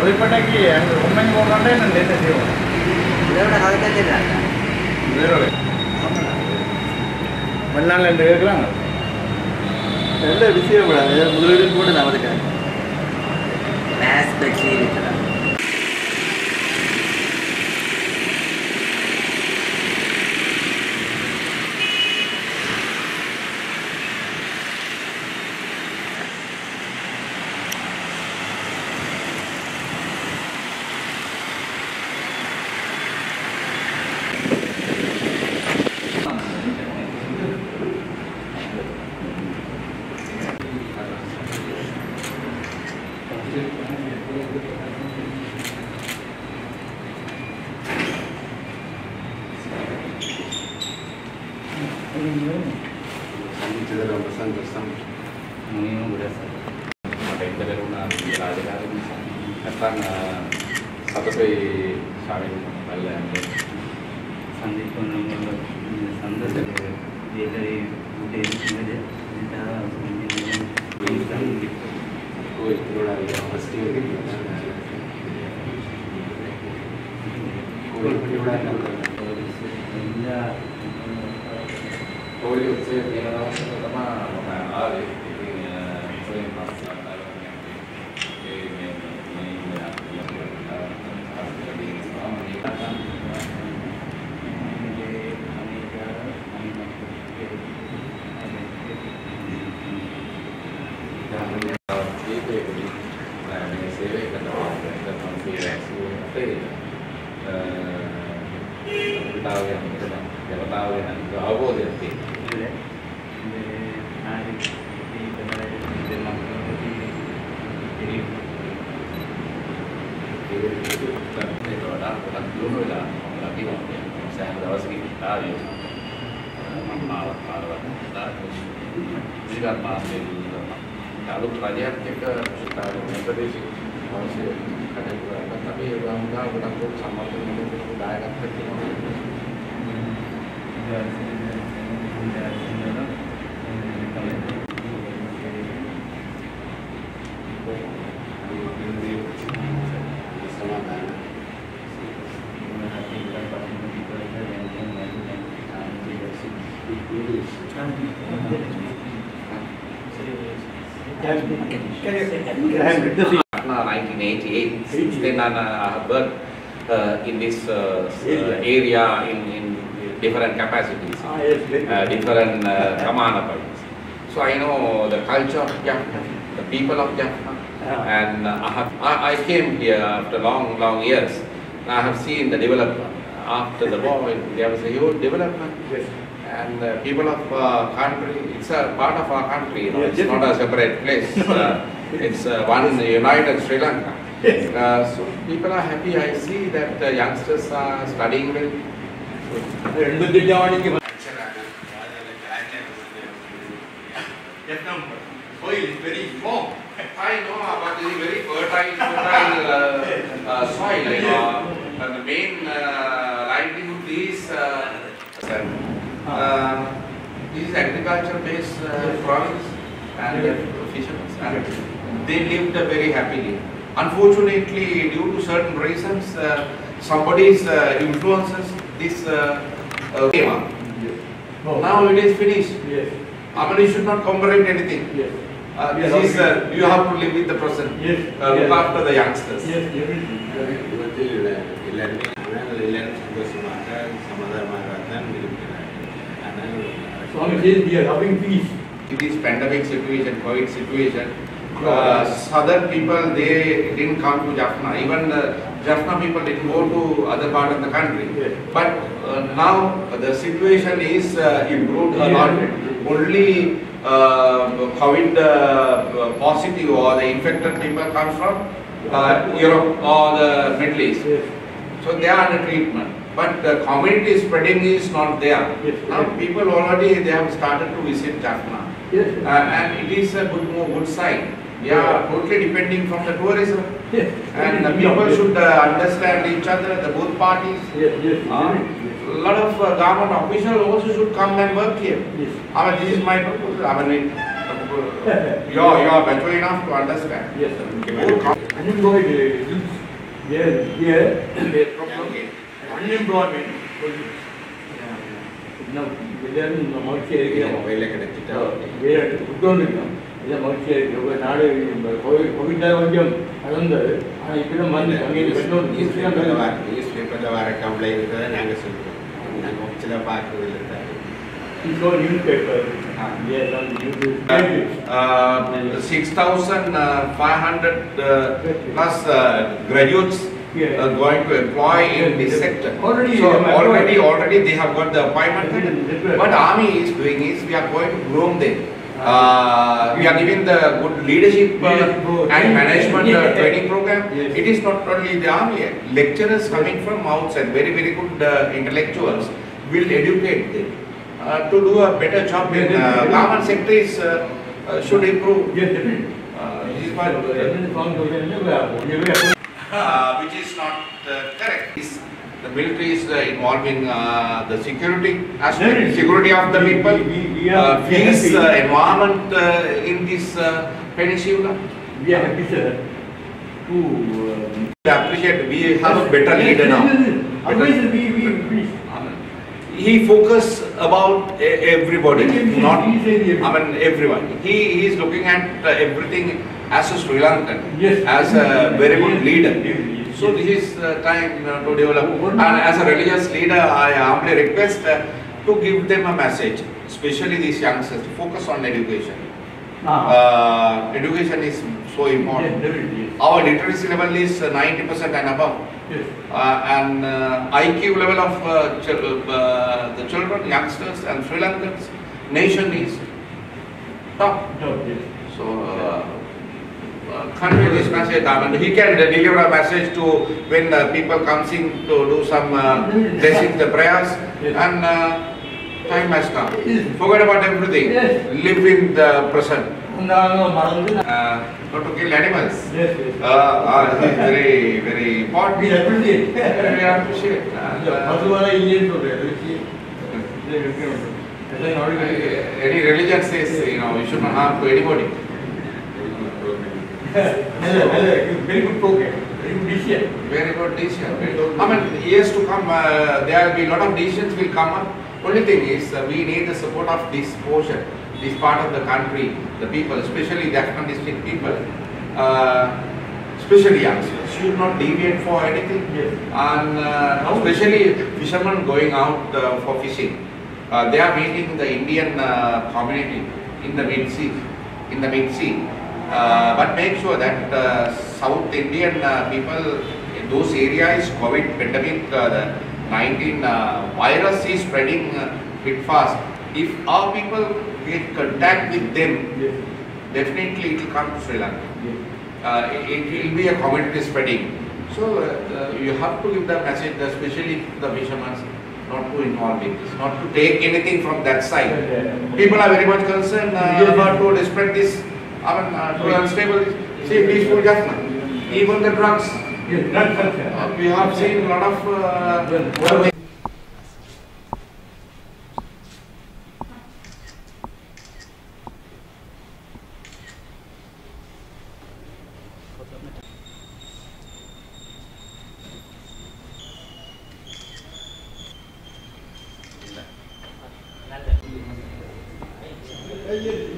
ಇಪ್ಪಟ್ಟಕ್ಕೆ ಒಮ್ಮೆ ಹೋಗಂಡೆ ನಾನು ಲೇಟೆ ದೇವ ಮಣ್ಣಾಳೆ ಅಂತ ಹೇಳ್ಕಲಾಂಗ ಎಲ್ಲ ಬಿಸಿ ಮೊದಲು ಕೂಡ ನಾವು ಅದಕ್ಕೆ ಮ್ಯಾಸ್ ಬೆಚ್ಚಿ ಇರ್ತಾರೆ Since then I have worked in this area in different capacities, different command points. So I know the culture of Jaffna, the people of Jaffna, and I came here after long years. And I have seen the development. After the war, there was a huge development. And people of country, it's a part of our country, you know, it's not a separate place. It's one united Sri Lanka. So people are happy. I see that the youngsters are studying well. Soil is very strong. I know, but it is very fertile soil. And the main livelihood is this is agriculture-based province and fishermen. And they lived very happily. Unfortunately, due to certain reasons, somebody's influences this came up. Now it is finished. I mean, you should not commemorate anything. This is you have to live with the present. Look after the youngsters. We are having peace. In this pandemic situation, COVID situation, southern people, they didn't come to Jaffna. Even Jaffna people didn't go to other part of the country. But now the situation is improved a lot. Only COVID positive or the infected people come from Europe or the Middle East. So they are under treatment. But the community spreading is not there. Now people already, they have started to visit Jaffna. And it is a good sign. We are totally depending from the tourism. And the people should understand each other, the both parties. A lot of government officials also should come and work here. I mean, this is my proposal. I mean, the you are mature enough to understand. Yes, sir. More Here, the problem is unemployment. Now, எல்லாரும் இந்த மகிழ்ச்சி இருக்கிறோம் வேலை கிடைச்சிட்டா வேலை விட்டோன்றிருக்கோம் இதை மகிழ்ச்சியாக இருக்கிறோம் நாடு கோவிட்டாக கொஞ்சம் நடந்தது ஆனால் இப்படி வந்து அங்கே நியூஸ் பேப்பரில் வர கவலை இருக்கிறத நாங்கள் சொல்லுவோம் நாங்கள் சில பார்க்கவில்லை sir So newspaper, yes, on YouTube. 6,500 plus graduates going to employ in this sector. Already they have got the appointment. What army is doing is we are going to groom them. We are giving the good leadership and management training program. It is not only the army. Lecturers coming from outside, very good intellectuals will educate them. To do a better job in government sectors should improve. Yes, definitely. Which is not correct. The military is involving the security aspect, security of the people, peace, environment in this peninsula. We are happy, sir, to appreciate we have a better leader now. Otherwise, we He focus about everybody, not everyone. He is looking at everything as a Sri Lankan, as a very good leader. So this is time to develop. And as a religious leader, I humbly request to give them a message, especially these youngsters, to focus on education. Education is so important. Our literacy level is 90% and above. And IQ level of the children, youngsters and Sri Lankans, nation is top. So convey this message. I mean, he can deliver a message to when people comes in to do some blessing the prayers, and time has come. Forget about everything. Live in the present. Not to kill animals. This is very important. We appreciate. We appreciate. Any religion says, you should not harm to anybody. Very good program. Very good decision. Very good decision. I mean, years to come, there will be a lot of decisions will come up. Only thing is, we need the support of this portion, this part of the country, the people, especially the Afghan district people, especially youngsters, should not deviate for anything. And especially fishermen going out for fishing. They are meeting the Indian community in the mid-sea. But make sure that South Indian people in those areas, COVID pandemic, the 19 virus is spreading bit fast. If our people get contact with them, definitely it will come to Sri Lanka. It will be a community spreading. So you have to give the message, especially the fishermen, not to involve in this, not to take anything from that side. People are very much concerned about to spread this. I mean, to unstable. See, peaceful Jaffna. Even the drugs. We have seen a lot of. நல்ல